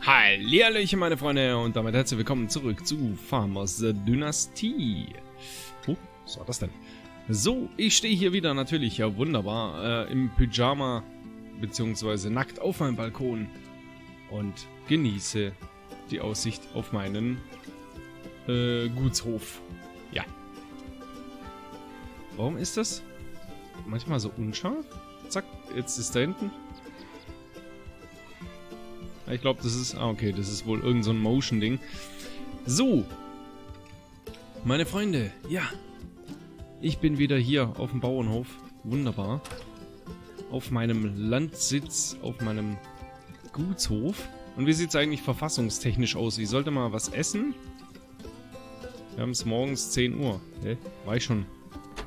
Hallihallöchen, meine Freunde, und damit herzlich willkommen zurück zu Farmers Dynasty. Was war das denn? So, ich stehe hier wieder natürlich, ja wunderbar, im Pyjama, beziehungsweise nackt auf meinem Balkon und genieße die Aussicht auf meinen Gutshof. Ja. Warum ist das manchmal so unscharf? Zack, jetzt ist da hinten. Ich glaube, das ist... Ah, okay, das ist wohl irgend so ein Motion-Ding. So. Meine Freunde, ja. Ich bin wieder hier auf dem Bauernhof. Wunderbar. Auf meinem Landsitz, auf meinem Gutshof. Und wie sieht es eigentlich verfassungstechnisch aus? Ich sollte mal was essen. Wir haben es morgens 10 Uhr. Hä? War ich schon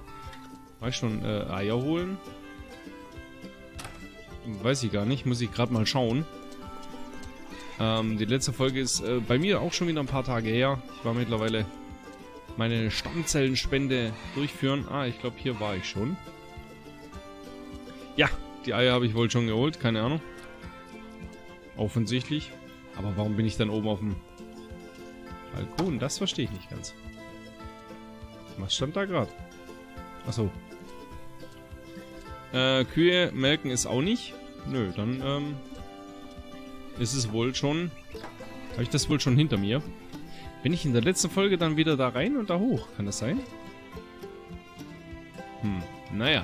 Eier holen? Weiß ich gar nicht. Muss ich gerade mal schauen. Die letzte Folge ist bei mir auch schon wieder ein paar Tage her. Ich war mittlerweile meine Stammzellenspende durchführen. Ah, ich glaube, hier war ich schon. Ja, die Eier habe ich wohl schon geholt. Keine Ahnung. Offensichtlich. Aber warum bin ich dann oben auf dem Balkon? Das verstehe ich nicht ganz. Was stand da gerade? Achso. Kühe melken ist auch nicht. Nö, dann ist es wohl schon... Habe ich das wohl schon hinter mir? Bin ich in der letzten Folge dann wieder da rein und da hoch? Kann das sein? Naja.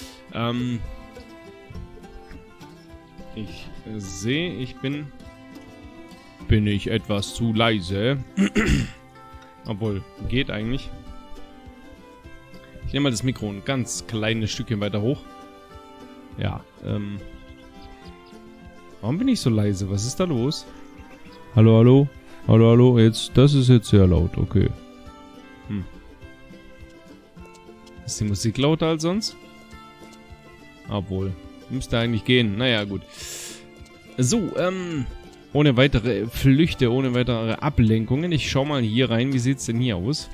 Ich sehe, ich bin... Bin ich etwas zu leise? Obwohl, geht eigentlich. Ich nehme mal das Mikro ein ganz kleines Stückchen weiter hoch. Ja, warum bin ich so leise? Was ist da los? Hallo, hallo? Hallo, hallo? Jetzt, das ist jetzt sehr laut, okay. Ist die Musik lauter als sonst? Obwohl, müsste eigentlich gehen. Naja, gut. So, ohne weitere Flüchte, ohne weitere Ablenkungen. Ich schau mal hier rein. Wie sieht's denn hier aus?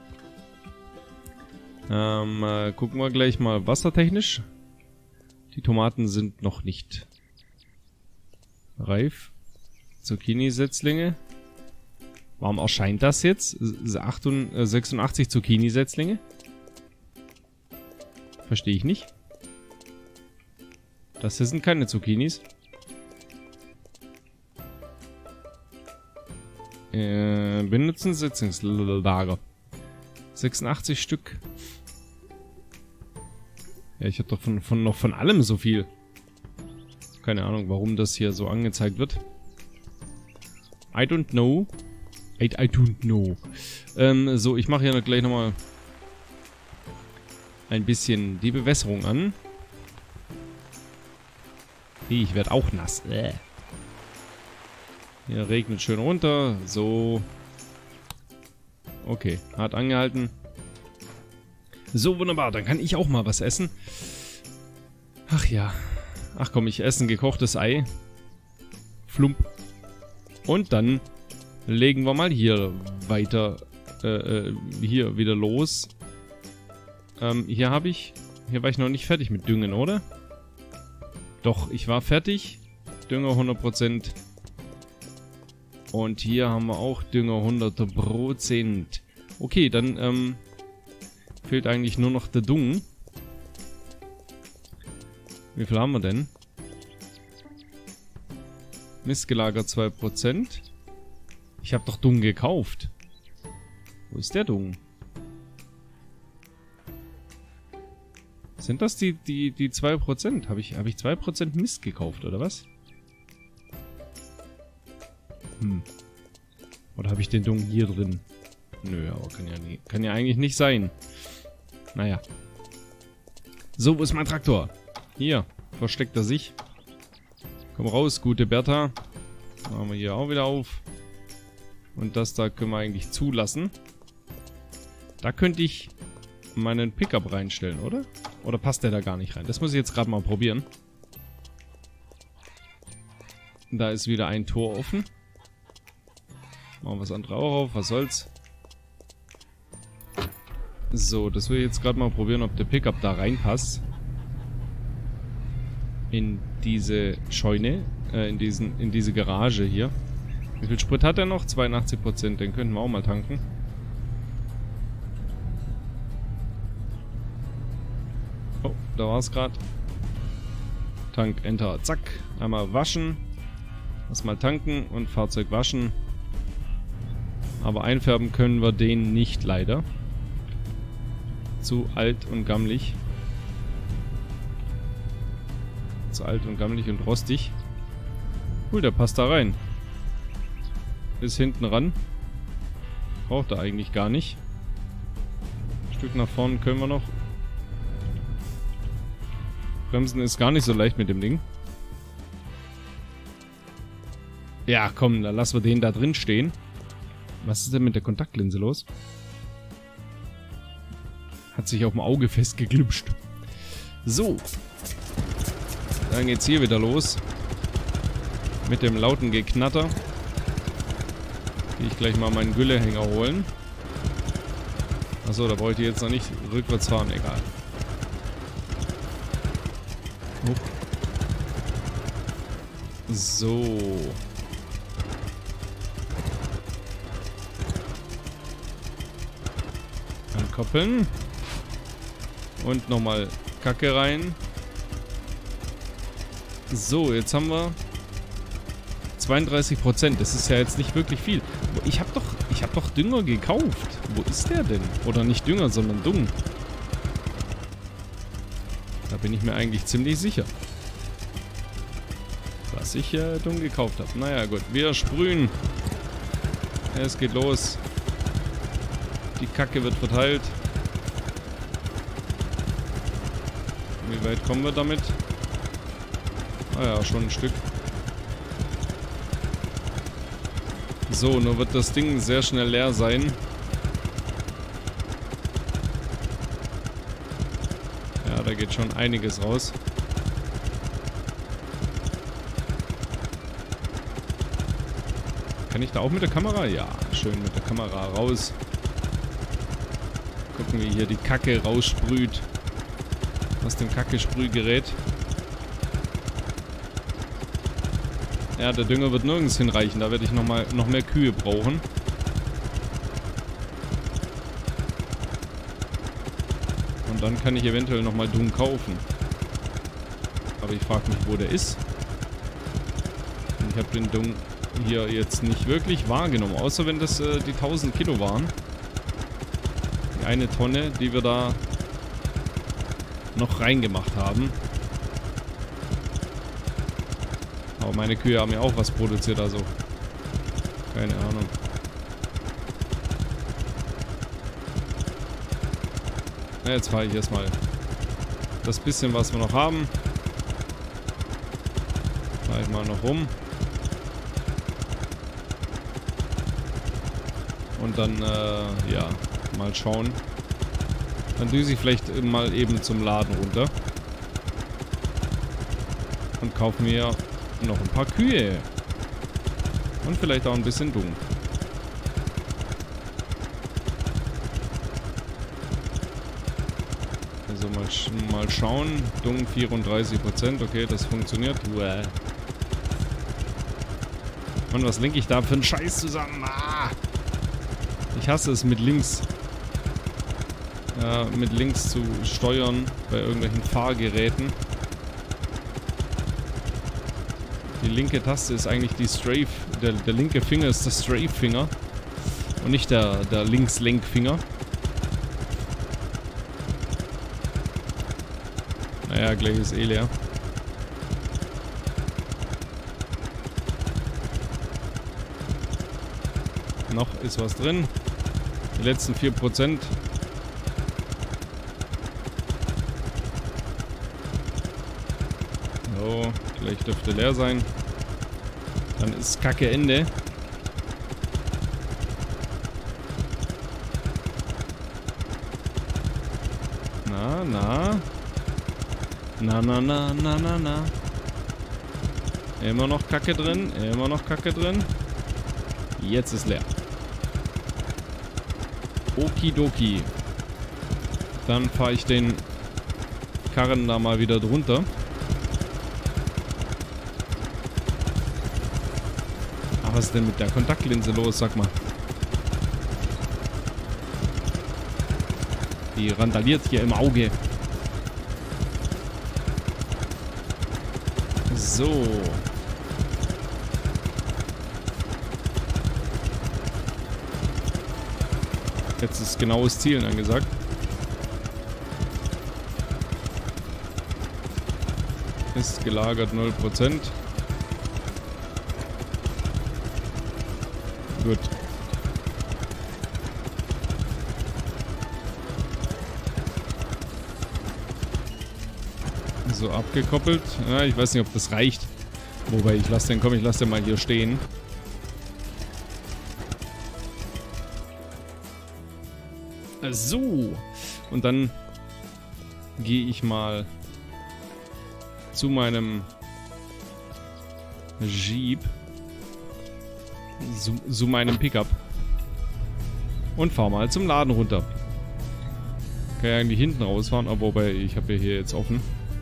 Gucken wir gleich mal wassertechnisch. Die Tomaten sind noch nicht reif. Zucchini-Setzlinge. Warum erscheint das jetzt? 86 Zucchini-Setzlinge? Verstehe ich nicht. Das hier sind keine Zucchinis. Benutzen Setzlingslager. 86 Stück. Ja, ich habe doch noch von allem so viel. Keine Ahnung, warum das hier so angezeigt wird. I don't know. I don't know. So, ich mache hier gleich nochmal ein bisschen die Bewässerung an. Ich werde auch nass. Hier regnet schön runter. So. Okay, hat angehalten. So, wunderbar. Dann kann ich auch mal was essen. Ach ja. Ach komm, ich esse ein gekochtes Ei. Flump. Und dann legen wir mal hier weiter, hier wieder los. Hier war ich noch nicht fertig mit Düngen, oder? Doch, ich war fertig. Dünger 100%. Und hier haben wir auch Dünger 100%. Okay, dann, fehlt eigentlich nur noch der Dung. Wie viel haben wir denn? Mistgelager 2%. Ich habe doch Dung gekauft. Wo ist der Dung? Sind das die 2%? Habe ich 2% Mist gekauft, oder was? Oder habe ich den Dung hier drin? Nö, aber kann ja eigentlich nicht sein. Naja. So, wo ist mein Traktor? Hier, versteckt er sich. Komm raus, gute Bertha. Machen wir hier auch wieder auf. Und das da können wir eigentlich zulassen. Da könnte ich meinen Pickup reinstellen, oder? Oder passt der da gar nicht rein? Das muss ich jetzt gerade mal probieren. Da ist wieder ein Tor offen. Machen wir das andere auch auf, was soll's. So, das will ich jetzt gerade mal probieren, ob der Pickup da reinpasst. In diese Scheune, in diese Garage hier. Wie viel Sprit hat er noch? 82%. Den könnten wir auch mal tanken. Oh, da war es gerade. Tank, Enter, zack. Einmal waschen. Erstmal tanken und Fahrzeug waschen. Aber einfärben können wir den nicht, leider. Zu alt und gammelig. Zu alt und gammelig und rostig. Cool, der passt da rein. Bis hinten ran. Braucht er eigentlich gar nicht. Ein Stück nach vorne können wir noch. Bremsen ist gar nicht so leicht mit dem Ding. Ja, komm, dann lassen wir den da drin stehen. Was ist denn mit der Kontaktlinse los? Hat sich auf dem Auge festgeklüpscht. So. Dann geht's hier wieder los. Mit dem lauten Geknatter. Gehe ich gleich mal meinen Güllehänger holen. Achso, da wollte ich jetzt noch nicht rückwärts fahren, egal. Oh. So. Ankoppeln. Und nochmal Kacke rein. So, jetzt haben wir 32%. Das ist ja jetzt nicht wirklich viel. Ich hab doch Dünger gekauft. Wo ist der denn? Oder nicht Dünger, sondern Dung. Da bin ich mir eigentlich ziemlich sicher, dass ich Dung gekauft habe. Naja, gut. Wir sprühen. Es geht los. Die Kacke wird verteilt. Wie weit kommen wir damit? Ah ja, schon ein Stück. So, nur wird das Ding sehr schnell leer sein. Ja, da geht schon einiges raus. Kann ich da auch mit der Kamera? Ja, schön mit der Kamera raus. Gucken, wie hier die Kacke raussprüht. Aus dem Kacke-Sprühgerät. Ja, der Dünger wird nirgends hinreichen. Da werde ich noch mehr Kühe brauchen. Und dann kann ich eventuell nochmal Dung kaufen. Aber ich frage mich, wo der ist. Und ich habe den Dung hier jetzt nicht wirklich wahrgenommen. Außer wenn das die 1000 Kilo waren. Die eine Tonne, die wir da noch reingemacht haben. Aber meine Kühe haben ja auch was produziert, also keine Ahnung. Na, jetzt fahre ich erstmal das bisschen, was wir noch haben. Fahre ich mal noch rum. Und dann, ja, mal schauen. Dann düse ich vielleicht mal eben zum Laden runter. Und kaufe mir noch ein paar Kühe. Und vielleicht auch ein bisschen Dung. Also mal schauen. Dung 34%. Okay, das funktioniert. Uäh. Und was lenke ich da für einen Scheiß zusammen? Ah! Ich hasse es mit links zu steuern bei irgendwelchen Fahrgeräten. Die linke Taste ist eigentlich die Strafe. Der linke Finger ist der Strafe-Finger. Und nicht der Links-Lenkfinger. Naja, gleich ist eh leer. Noch ist was drin. Die letzten 4%. So, gleich dürfte leer sein. Dann ist Kacke Ende. Na. Immer noch Kacke drin. Jetzt ist leer. Okidoki. Dann fahre ich den Karren da mal wieder drunter. was ist denn mit der Kontaktlinse los, sag mal? Die randaliert hier im Auge. So. Jetzt ist genaues Zielen angesagt. Ist gelagert 0%. Gut. So, abgekoppelt. Ja, ich weiß nicht, ob das reicht. Wobei, ich lasse den mal hier stehen. So. Und dann gehe ich mal zu meinem Jeep. Zu meinem Pickup. Und fahre mal zum Laden runter. Kann ja eigentlich hinten rausfahren, aber wobei, ich habe ja hier jetzt offen.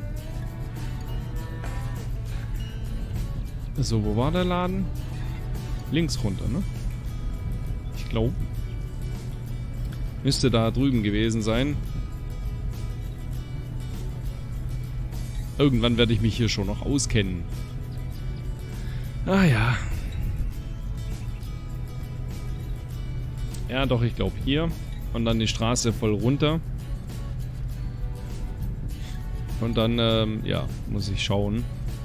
So, wo war der Laden? Links runter, ne? Ich glaube. Müsste da drüben gewesen sein. Irgendwann werde ich mich hier schon noch auskennen. Ah ja. Ja, doch, ich glaube hier. Und dann die Straße voll runter. Und dann, ja, muss ich schauen.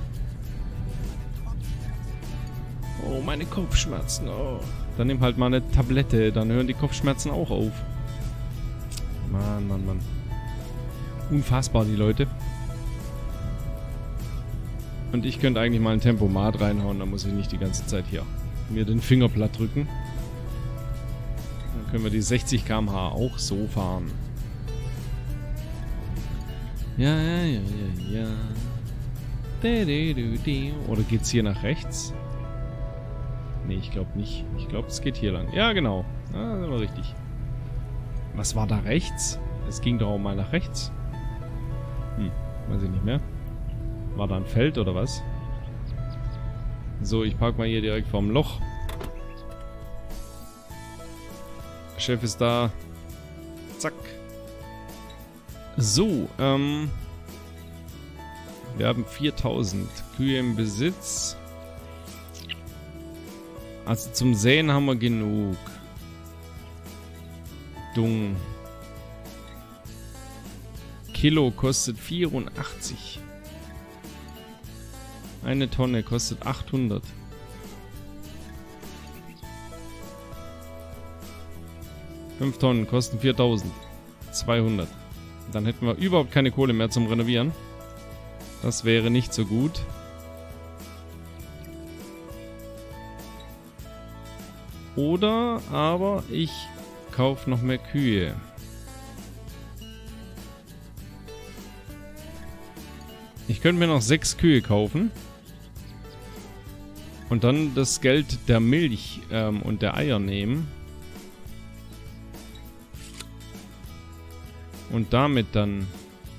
Oh, meine Kopfschmerzen. Oh. Dann nimm halt mal eine Tablette. Dann hören die Kopfschmerzen auch auf. Mann, Mann, Mann. Unfassbar, die Leute. Und ich könnte eigentlich mal ein Tempomat reinhauen. Da muss ich nicht die ganze Zeit hier mir den Finger platt drücken. Dann können wir die 60 km/h auch so fahren. Ja. Oder geht's hier nach rechts? Nee, ich glaube nicht. Ich glaube, es geht hier lang. Ja, genau. Ah, das war richtig. Was war da rechts? Es ging doch auch mal nach rechts. Weiß ich nicht mehr. War da ein Feld oder was? So, ich park mal hier direkt vorm Loch. Der Chef ist da. Zack. So, wir haben 4000 Kühe im Besitz. Also zum Säen haben wir genug. Dung. Kilo kostet 84. Eine Tonne kostet 800. Fünf Tonnen kosten 4200. Dann hätten wir überhaupt keine Kohle mehr zum Renovieren. Das wäre nicht so gut. Oder aber ich kaufe noch mehr Kühe. Ich könnte mir noch 6 Kühe kaufen. Und dann das Geld der Milch und der Eier nehmen. Und damit dann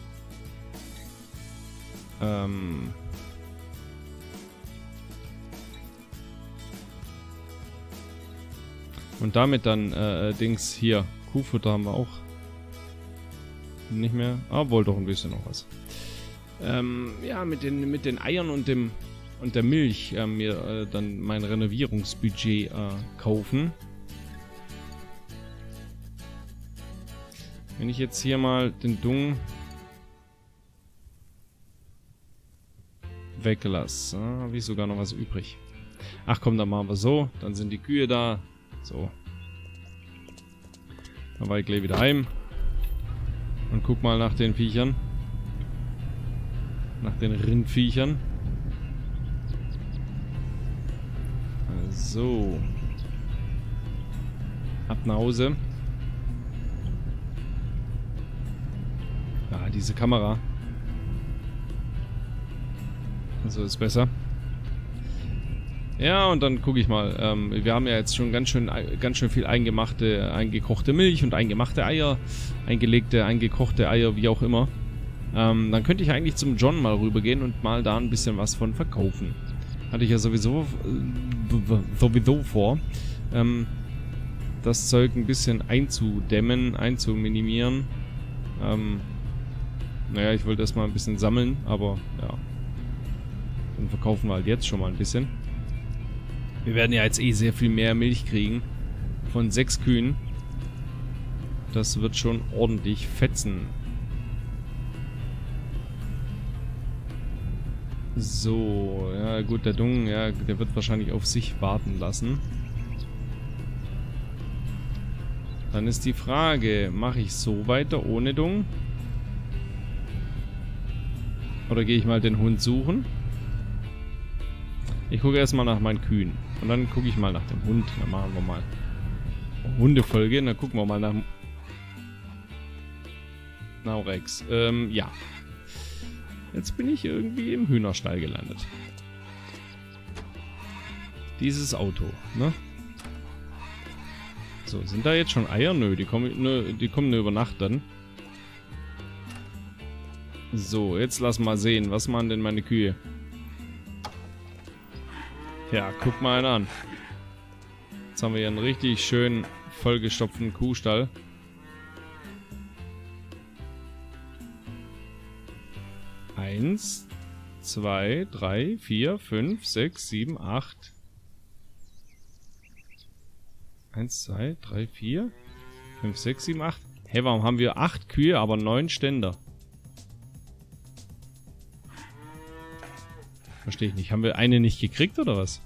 Dings hier. Kuhfutter haben wir auch nicht mehr. Aber wohl doch ein bisschen noch was. Ja, mit den Eiern und der Milch mir dann mein Renovierungsbudget kaufen. Wenn ich jetzt hier mal den Dung weglasse, habe ich sogar noch was übrig. Ach komm, dann machen wir so. Dann sind die Kühe da. So. Dann war ich gleich wieder heim. Und guck mal nach den Viechern. Nach den Rindviechern. So. Ab nach Hause. Ah, diese Kamera. So ist besser. Ja, und dann gucke ich mal. Wir haben ja jetzt schon ganz schön viel eingekochte Milch und eingemachte Eier. Eingelegte, eingekochte Eier, wie auch immer. Dann könnte ich eigentlich zum John mal rübergehen und mal da ein bisschen was von verkaufen. hatte ich ja sowieso vor, das Zeug ein bisschen einzudämmen, einzuminimieren. Naja, ich wollte erstmal ein bisschen sammeln, aber ja. Dann verkaufen wir halt jetzt schon mal ein bisschen. Wir werden ja jetzt eh sehr viel mehr Milch kriegen. Von 6 Kühen. Das wird schon ordentlich fetzen. So, ja gut, der Dung, ja, der wird wahrscheinlich auf sich warten lassen. Dann ist die Frage, mache ich so weiter ohne Dung? Oder gehe ich mal den Hund suchen? Ich gucke erstmal nach meinen Kühen. Und dann gucke ich mal nach dem Hund. Dann machen wir mal Hundefolge. Dann gucken wir mal nach Rex. Ja. Jetzt bin ich irgendwie im Hühnerstall gelandet. Dieses Auto, ne? So, sind da jetzt schon Eier? Nö, die kommen nur über Nacht dann. So, jetzt lass mal sehen. Was machen denn meine Kühe? Ja, guck mal einen an. Jetzt haben wir hier einen richtig schön vollgestopften Kuhstall. Eins, 2, 3, 4, 5, 6, 7, 8. 1, 2, 3, 4, 5, 6, 7, 8. Hä, warum haben wir 8 Kühe, aber 9 Ständer? Verstehe ich nicht. Haben wir eine nicht gekriegt, oder was?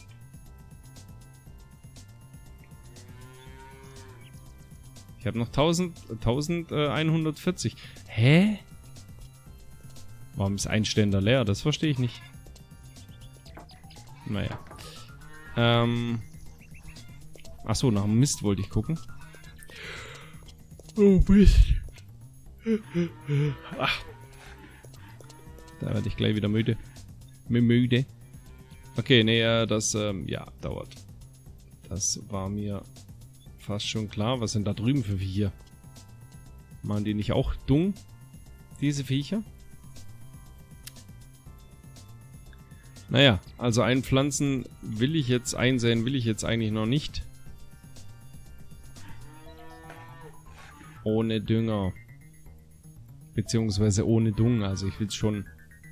Ich habe noch 1140. Hä? Warum ist ein Ständer leer? Das verstehe ich nicht. Naja. Achso, nach dem Mist wollte ich gucken. Oh, Mist. Ach. Da werde ich gleich wieder müde. Okay, nee, das, ja, dauert. Das war mir fast schon klar. Was sind da drüben für Viecher? Machen die nicht auch Dung? Diese Viecher? Naja, also einpflanzen will ich jetzt, einsäen will ich jetzt eigentlich noch nicht. Ohne Dünger. Beziehungsweise ohne Dung, also ich will es schon...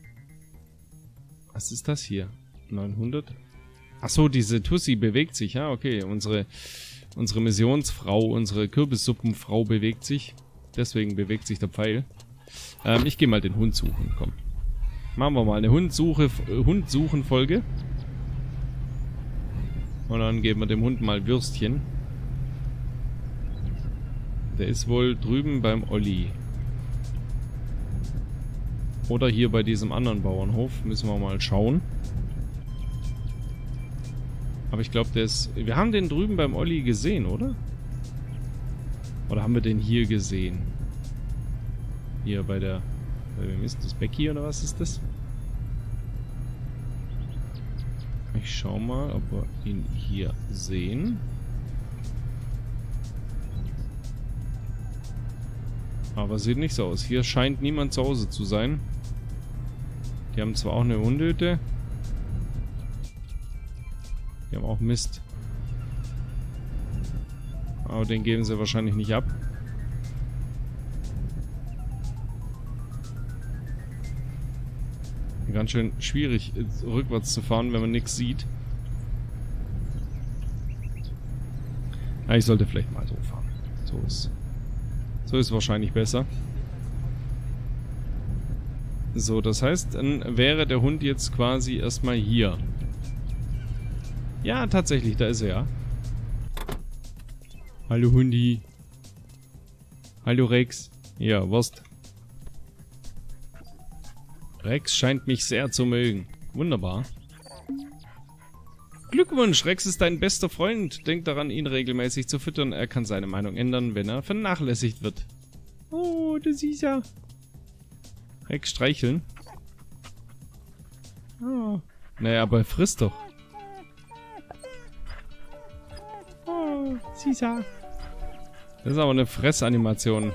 Was ist das hier? 900? Achso, diese Tussi bewegt sich, ja, okay. Unsere Missionsfrau, unsere Kürbissuppenfrau bewegt sich. Deswegen bewegt sich der Pfeil. Ich gehe mal den Hund suchen, komm. Machen wir mal eine Hundsuchen-Folge. Und dann geben wir dem Hund mal Würstchen. Der ist wohl drüben beim Olli. Oder hier bei diesem anderen Bauernhof. Müssen wir mal schauen. Aber ich glaube, der ist... Wir haben den drüben beim Olli gesehen, oder? Oder haben wir den hier gesehen? Hier bei der... Bei wem ist das? Becky oder was ist das? Ich schau mal, ob wir ihn hier sehen. Aber sieht nicht so aus. Hier scheint niemand zu Hause zu sein. Die haben zwar auch eine Hundehütte. Die haben auch Mist. Aber den geben sie wahrscheinlich nicht ab. Ganz schön schwierig, rückwärts zu fahren, wenn man nichts sieht. Ja, ich sollte vielleicht mal so fahren. So ist wahrscheinlich besser. So, das heißt, dann wäre der Hund jetzt quasi erstmal hier. Ja, tatsächlich, da ist er ja. Hallo Hundi. Hallo Rex. Ja, Wurst. Rex scheint mich sehr zu mögen. Wunderbar. Glückwunsch, Rex ist dein bester Freund. Denk daran, ihn regelmäßig zu füttern. Er kann seine Meinung ändern, wenn er vernachlässigt wird. Oh, du siehst ja. Rex streicheln. Oh. Naja, aber er frisst doch. Oh, Sisa. Das ist aber eine Fressanimation.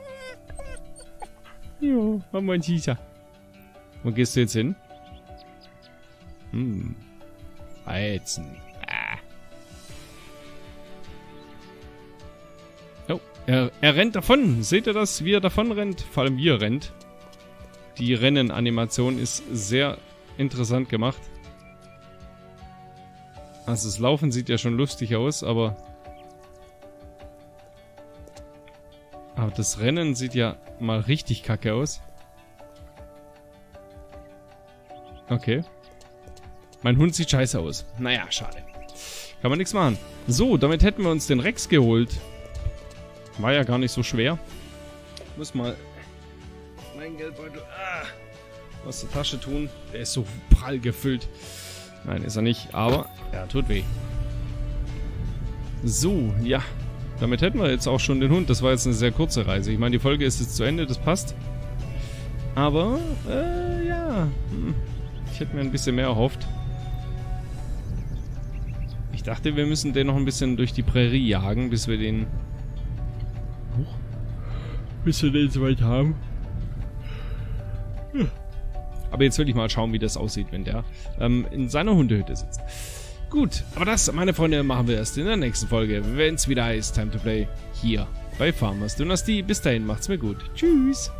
Jo, Mama und Sisa. Wo gehst du jetzt hin? Weizen. Oh, er rennt davon. Seht ihr das, wie er davon rennt? Vor allem wie er rennt. Die Rennen-Animation ist sehr interessant gemacht. Also das Laufen sieht ja schon lustig aus, aber das Rennen sieht ja mal richtig kacke aus. Okay. Mein Hund sieht scheiße aus. Naja, schade. Kann man nichts machen. So, damit hätten wir uns den Rex geholt. War ja gar nicht so schwer. Muss mal meinen Geldbeutel aus der Tasche tun. Der ist so prall gefüllt. Nein, ist er nicht, aber er tut weh. So, ja. Damit hätten wir jetzt auch schon den Hund. Das war jetzt eine sehr kurze Reise. Ich meine, die Folge ist jetzt zu Ende, das passt. Aber, ja. Ich hätte mir ein bisschen mehr erhofft. Ich dachte, wir müssen den noch ein bisschen durch die Prärie jagen, bis wir den... bis wir den soweit haben. Aber jetzt will ich mal schauen, wie das aussieht, wenn der in seiner Hundehütte sitzt. Gut, aber das, meine Freunde, machen wir erst in der nächsten Folge, wenn es wieder heißt Time to Play, hier bei Farmers Dynasty. Bis dahin, macht's mir gut. Tschüss!